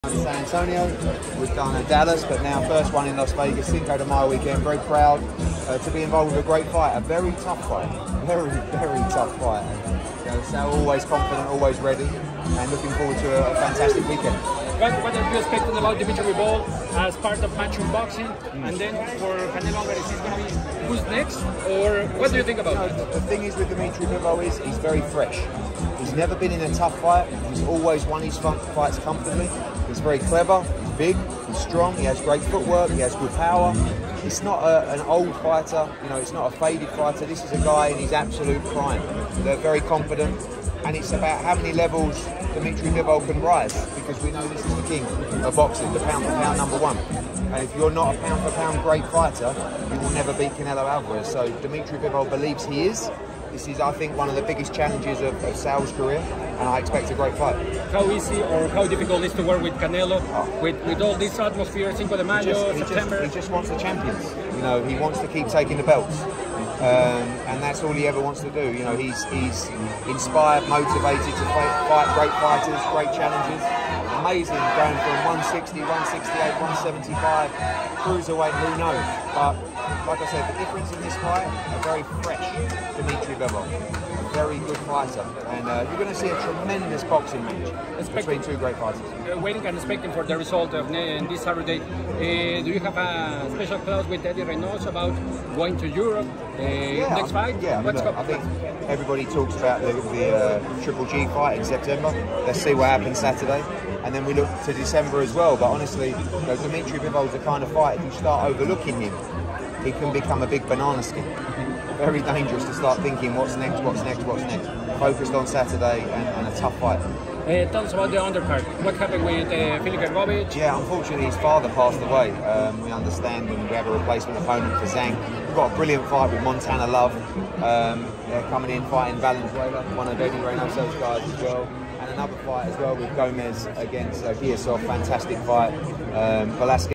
San Antonio, we've done Dallas, but now first one in Las Vegas, Cinco de Mayo weekend. Very proud to be involved with a great fight, a very tough fight, very tough fight. Sal always confident, always ready, and looking forward to a fantastic weekend. What are you expecting about Dimitri Bivol as part of Matchroom Boxing? And then for Canelo Alvarez, he's going to be who's next? Or what do you think about it? The thing is with Dimitri Bivol is he's very fresh. He's never been in a tough fight. He's always won his fights comfortably. He's very clever, he's big, he's strong, he has great footwork, he has good power. It's not an old fighter, it's not a faded fighter. This is a guy in his absolute prime. They're very confident, and it's about how many levels Dimitri Bivol can rise, because we know this is the king of boxing, the pound-for-pound #1. And if you're not a pound-for-pound great fighter, you will never beat Canelo Alvarez. So Dimitri Bivol believes he is. This is, I think, one of the biggest challenges of Sal's career, and I expect a great fight. How easy or how difficult is to work with Canelo, with all this atmosphere, Cinco de Mayo, September? He just wants the champions. He wants to keep taking the belts. And that's all he ever wants to do. He's inspired, motivated to fight great fighters, great challenges. Amazing going from 160, 168, 175, cruiserweight, who knows? But like I said, the difference in this fight, a very fresh Dimitri Bivol, a very good fighter, and you're going to see a tremendous boxing match between two great fighters. Waiting and expecting for the result of this Saturday. Do you have a special clause with Eddie Reynoso about going to Europe next fight? Yeah, I think everybody talks about the Triple G fight in September. Let's see what happens Saturday. And then we look to December as well. But honestly, Dimitri Bivol's the kind of fight, if you start overlooking him, he can become a big banana skin. Very dangerous to start thinking what's next. Focused on Saturday and a tough fight. Tell us about the undercard. What happened with Filip Grgovic? Yeah, unfortunately his father passed away. We understand, and we have a replacement opponent for Zhang. We've got a brilliant fight with Montana Love. They're coming in fighting Valenzuela, one of Eddie Reynoso's guys as well. And another fight as well with Gomez against Giasov. Fantastic fight. Velasquez